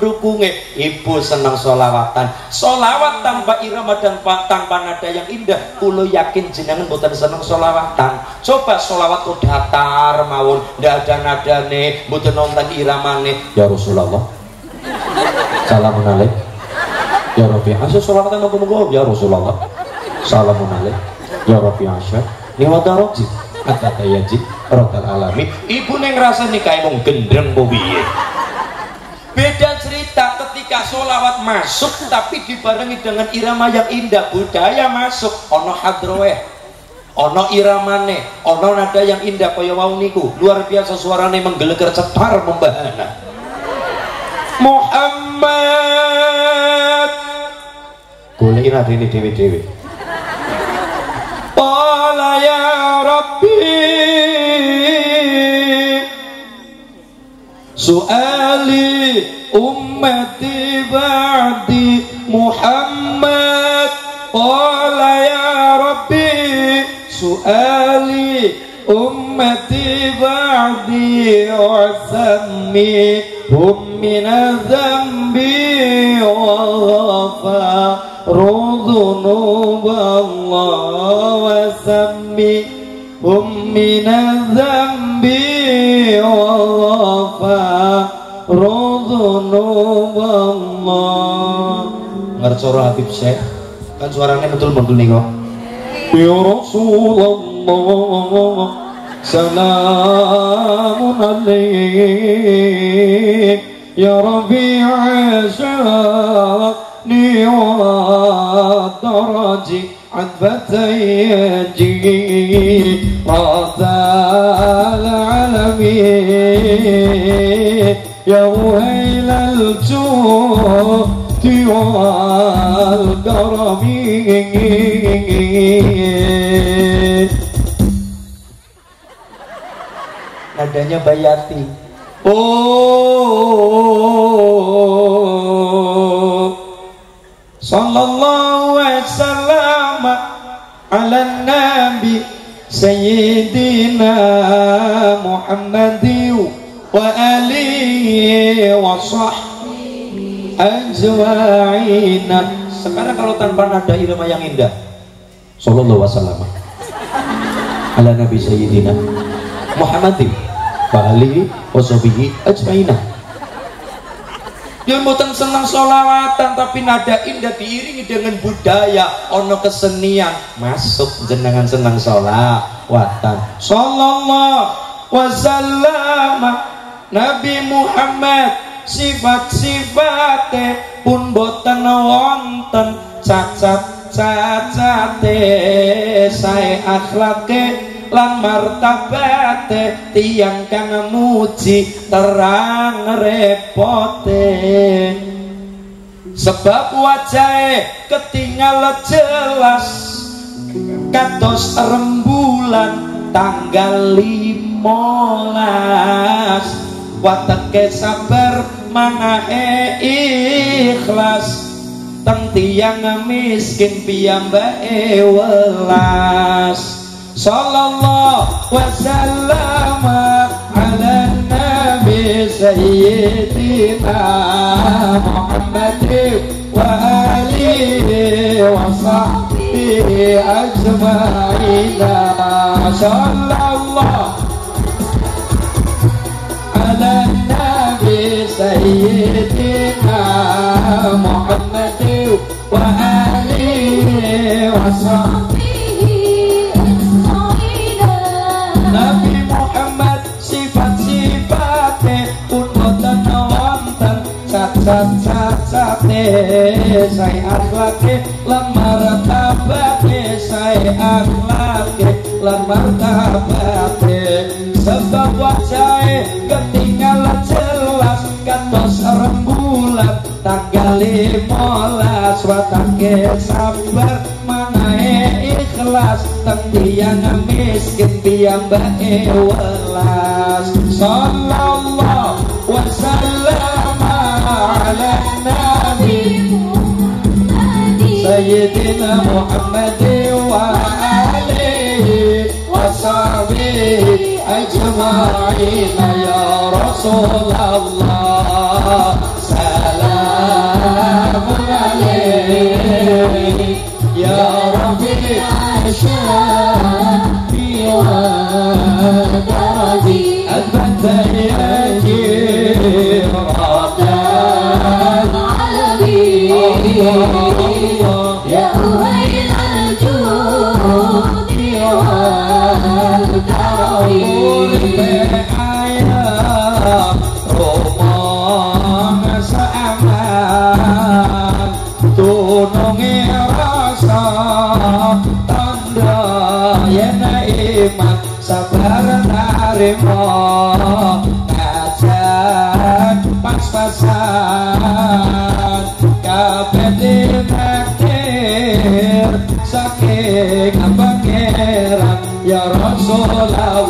dukunge. Ibu senang solawatan, solawat tanpa irama dan tanpa nada yang indah. Kulo yakin jenengan boten senang solawatan. Coba solawat kok datar mawon, ndak ada nadane, boten nonton iramane. Ya Rasulullah, salamun alaik. Ya Rabbi Asyad, solawatan monggo-monggo. Ya Rasulullah, salamun alaik. Ya Rabbi Asyad, niwata roji akata yaji rotal alami. Ibu neng rasa nikah emang gendreng bobiye. Beda cerita ketika solawat masuk tapi dibarengi dengan irama yang indah, budaya masuk, ono hadroeh, ono iramane, ono nada yang indah kaya wau niku, luar biasa suarane menggelegar cetar membahana. Muhammad goleki nada ini dewe-dewe. Qala ya Rabbi su'ali ummati ba'di Muhammad. Qala ya Rabbi su'ali ummati ba'di wasammi hum minadh-dhanbi wa ghafaru dhunuballah wasammi hum minadh-dhanbi wa ghafaru dhunuballah. Ngercoro Habib Syekh kan suaranya betul-betul nih kok. Ya Rasulullah salamun alaik ya Rabi'a sya'ni wa daraji adbatayji ratal alamin ya wailal juhdi wal karami. Nadanya Bayati. Oh, sallallahu alaihi wasallam ala nabi sayyidina Muhammadin wa alihi wa sahbihi ajma'in. Sekarang kalau tanpa nada irama yang indah, sallallahu alaihi wasallam ala nabi sayyidina Muhammadin wa alihi washabihi ajmainah. Dia mboten senang solawatan tapi nada indah diiringi dengan budaya, ono kesenian masuk jenengan senang solawatan. Sallallahu wasallam Nabi Muhammad sifat-sifate pun boten wonten cacat-cacate, sae akhlake lan martabate tiang kang muji terang repote. Sebab wajahe ketinggal jelas kados rembulan tanggal 15. Wateke sabar manahe ikhlas teng tiyang miskin piyambake welas. Sallallahu wasallam ala nabi sayyidina Muhammadin wa alihi wa sahbihi ajma'in. Sallallahu ala nabi sayyidina Muhammadin wa alihi wa sahbihi. Nabi Muhammad sifat-sifatnya pun boten wonten cacat-cacate, sae akhlake lan martabate, sae akhlake lan martabate. Sebab wajahe ketinggal jelas kados rembulan tanggal 15. Watake sabar manahe ikhlas teng tiyang miskin piyambake welas. Sallallahu wasallam ala nabi sayyidina Muhammadin wa alihi wa sahbihi ajma'in. Ya Rasulullah sabar narimo ngajak pas-pasan kabeh nakir saking pangeran ya Rasulullah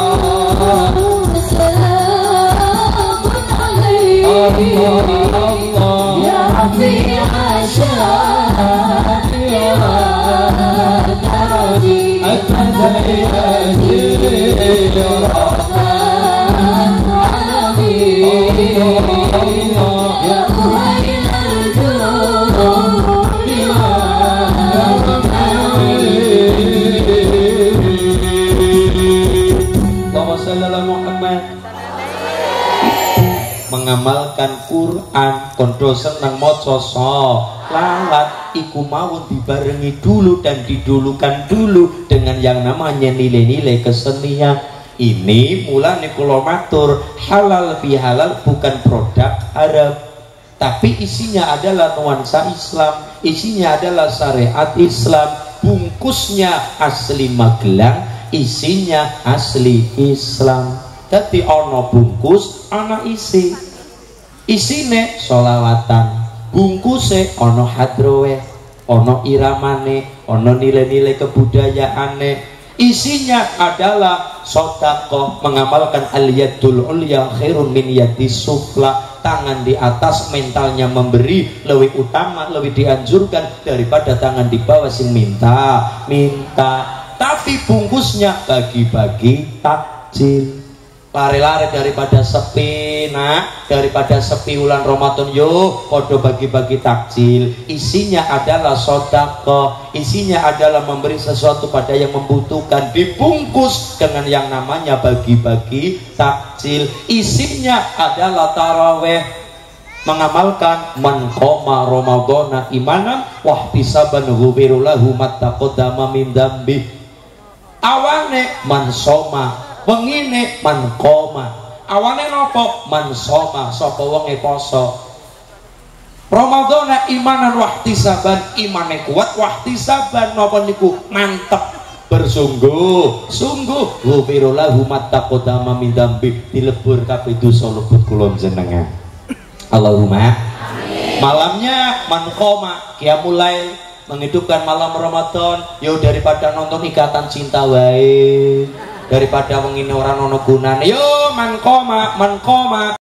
salamun alaihi Allah ya Rabbi asyhadu ya Rabbi mengamalkan Quran kondo seneng maca sholawat iku mau dibarengi dulu dan didulukan dulu dengan yang namanya nilai-nilai kesenian. Ini mulane kula matur halal bihalal bukan produk Arab, tapi isinya adalah nuansa Islam, isinya adalah syariat Islam, bungkusnya asli Magelang, isinya asli Islam. Dadi ana bungkus ana isi, isine sholawatan, bungkuse ana hadrowe, ana iramane, ana nilai-nilai kebudayaane. Isinya adalah sedekah, mengamalkan al-yadul ulya khairun min yadis sufla, tangan di atas mentalnya memberi lebih utama, lebih dianjurkan daripada tangan di bawah sing minta. Tapi bungkusnya bagi-bagi takjil. Lari-lari daripada sepi, daripada sepi bulan Ramadan, yuk podo bagi-bagi takjil. Isinya adalah sedekah, isinya adalah memberi sesuatu pada yang membutuhkan, dibungkus dengan yang namanya bagi-bagi takjil. Isinya adalah taraweh, mengamalkan man qoma ramadhana imanan wahtisaban ghufiru lahu mattaqaddama min dzambi. Awane man soma, wengine man koma, awane nopo man soma, sapa wonge poso Ramadhana imanan wahtisaban, imane kuat wahtisaban napa niku mantep bersungguh sungguh ghufiru lahu mattaqaddama min dzambi, dilebur kabeh dosa lebut kula jenengan. Allahumma amin. Malamnya man koma qiyamul lail, menghidupkan malam Ramadan. Yo daripada nonton Ikatan Cinta wae, daripada wengine ora ono gunane, yo man koma